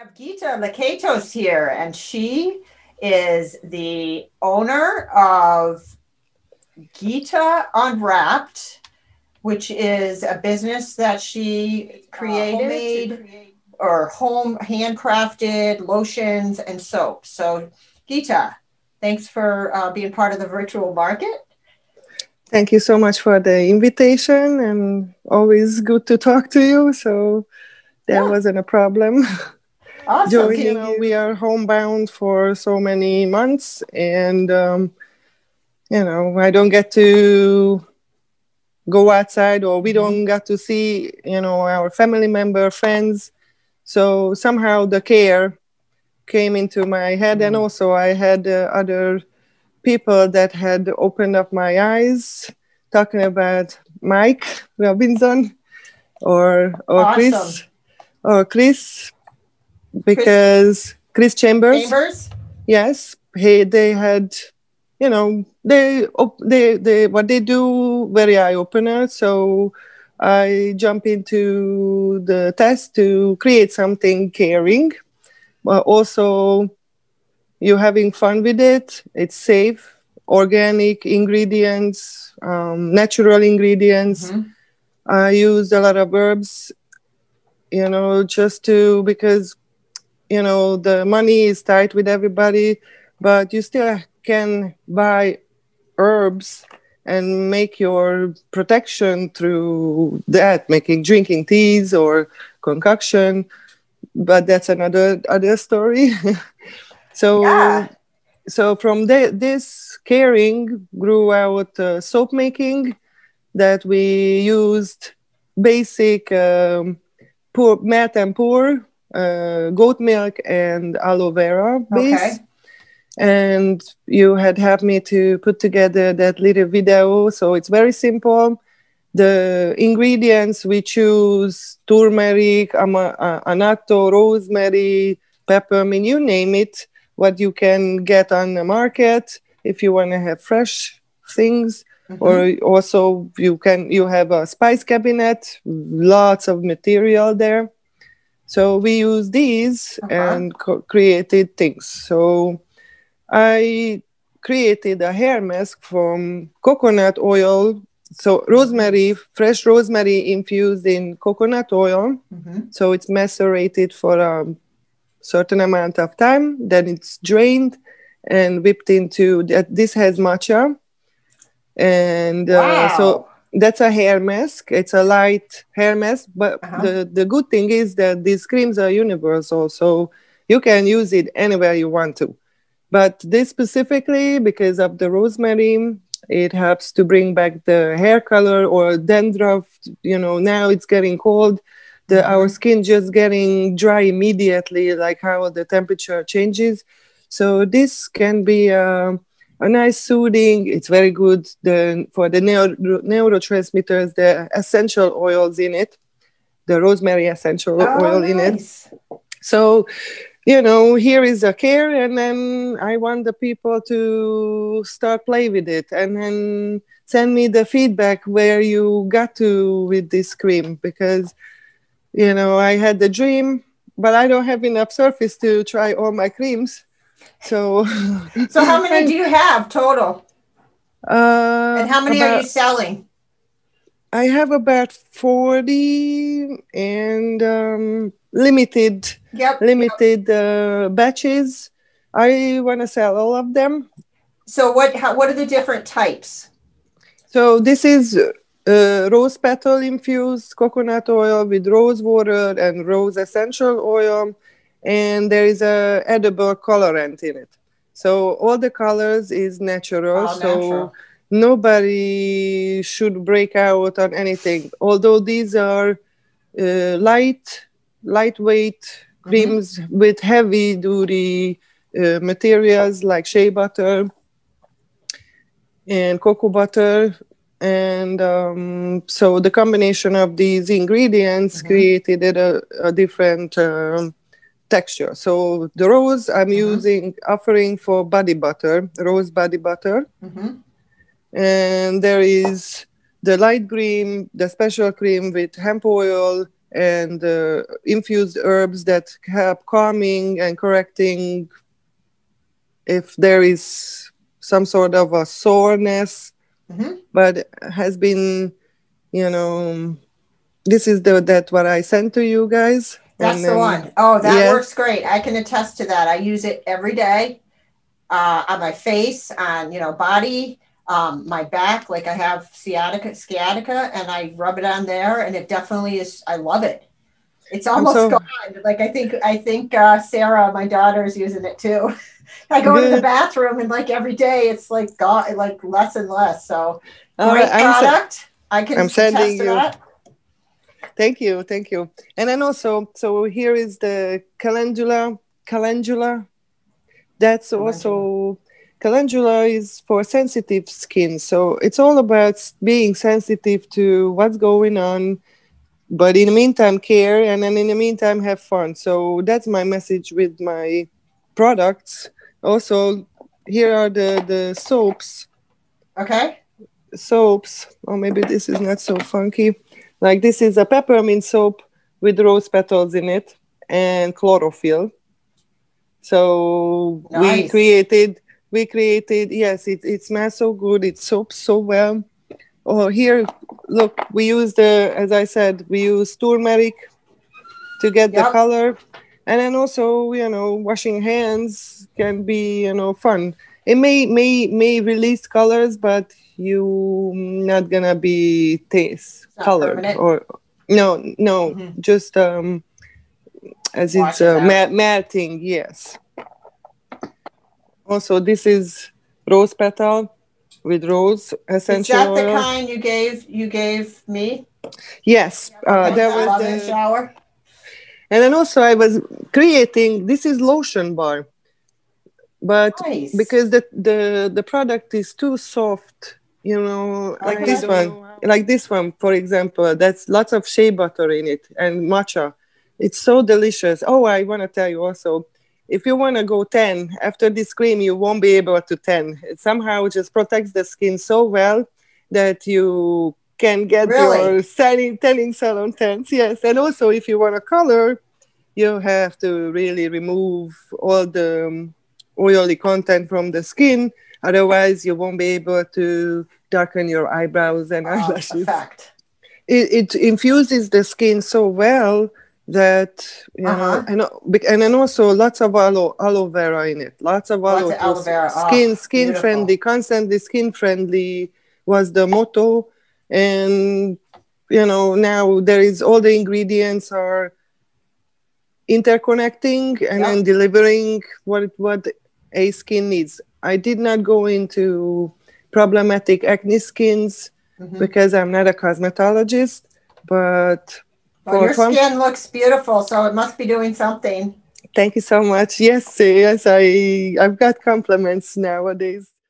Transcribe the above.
have Gita Lakatos here, and she is the owner of Gita Unwrapped, which is a business that she created or home handcrafted lotions and soaps. So, Gita, thanks for being part of the virtual market. Thank you so much for the invitation, and always good to talk to you. So there Yeah, wasn't a problem awesome. joining you. We are homebound for so many months, and I don't get to go outside, or we Mhm. don't get to see, our family member, friends. So somehow the care came into my head, and Mm. also I had other people that had opened up my eyes, talking about Mike Robinson or Awesome. Chris, Chris because Chris Chambers, Chambers? yes, they had, they what they do very eye opener. So I jump into the test to create something caring, but also you're having fun with it. It's safe, organic ingredients, natural ingredients. Hmm. I used a lot of herbs, just to, because the money is tight with everybody, but you still can buy herbs and make your protection through that, making drinking teas or concoction. But that's another other story. Yeah. so so from this caring grew out soap making, that we used basic pour, melt and pour, goat milk and aloe vera base. Okay. And you had helped me to put together that little video. So it's very simple. The ingredients we choose: turmeric, annatto, rosemary, peppermint, you name it, what you can get on the market if you want to have fresh things. Hmm. Or also you have a spice cabinet, lots of material there. So we use these Uh-huh. and created things. So I created a hair mask from coconut oil. So rosemary, fresh rosemary infused in coconut oil. Hmm. So it's macerated for a certain amount of time. Then it's drained and whipped into that. This has matcha, and so Wow. that's a hair mask. It's a light hair mask, but Uh-huh. the good thing is that these creams are universal, so you can use it anywhere you want to. But this specifically, because of the rosemary, it helps to bring back the hair color or dandruff. Now it's getting cold. Our Hmm. skin just getting dry immediately, like how the temperature changes. So this can be a nice soothing. It's very good for the neurotransmitters, the essential oils in it, the rosemary essential Oh, oil in it. nice. So here is a care, and then I want the people to start play with it, and then send me the feedback where you got to with this cream, because I had the dream, but I don't have enough surface to try all my creams. So So how many do I you have total? And how many are you about selling? I have about 40, and limited Yep. limited batches. I want to sell all of them. So what are the different types? So this is rose petal infused coconut oil with rose water and rose essential oil, and there is a edible colorant in it. So all the colors is natural. All So natural. nobody should break out on anything. Although these are lightweight Hmm. creams with heavy duty materials like shea butter and cocoa butter. And so the combination of these ingredients Hmm. created a different texture. So the rose I'm Hmm. using, offering for body butter, rose body butter. Hmm. And there is the light cream, the special cream with hemp oil and infused herbs that help calming and correcting if there is some sort of a soreness, Hmm. but has been, you know, this is the that what I sent to you guys, and That's the then one. Oh, that yes, works great. I can attest to that. I use it every day on my face, on body, my back. Like I have sciatica, and I rub it on there, and it definitely is. I love it. It's I'm almost so gone. Like I think Sarah, my daughter, is using it too. I go into the good. bathroom and like every day it's like gone, like less and less. So All right, great product. I can I'm sending attest to you. that. Thank you, thank you. And then also, so here is the calendula. That's Calendula. also calendula is for sensitive skin. So it's all about being sensitive to what's going on, but in the meantime, care, and then in the meantime, have fun. So that's my message with my products. Also, here are the Okay. soaps. Or maybe this is not so funky. Like this is a peppermint soap with rose petals in it and chlorophyll. So Nice. we created, yes, it smells so good, it soaks so well. Oh, here, look, we use as I said, we use turmeric to get the Yep. color. And then also, washing hands can be, fun. It may release colors, but you not gonna be taste It's not colored permanent. or no, Hmm. just as it's Wash it out. melting. Yes. Also, this is rose petal with rose Is essential that the oil. kind you gave me? Yes, Okay, there for was Love in the Shower. and then also I was creating. This is lotion bar, but Nice. because the product is too soft, like Okay. this one, for example, that's lots of shea butter in it and matcha. It's so delicious. Oh, I want to tell you also, if you want to go 10 after this cream, you won't be able to 10. It somehow just protects the skin so well that you can get Really? your tanning salon tens. Yes, and also if you want to color, you have to really remove all the oily content from the skin. Otherwise, you won't be able to darken your eyebrows and eyelashes. Effect. It infuses the skin so well that Uh-huh. and then also lots of aloe vera in it. Lots of Lots aloe of to aloe vera. Oh, skin friendly, beautiful. constantly skin friendly was the motto. And now there is all the ingredients are interconnecting and then Yep. delivering what a skin needs. I did not go into problematic acne skins Hmm. because I'm not a cosmetologist, but Well, for your fun. skin looks beautiful, so it must be doing something. Thank you so much. Yes, yes, I've got compliments nowadays.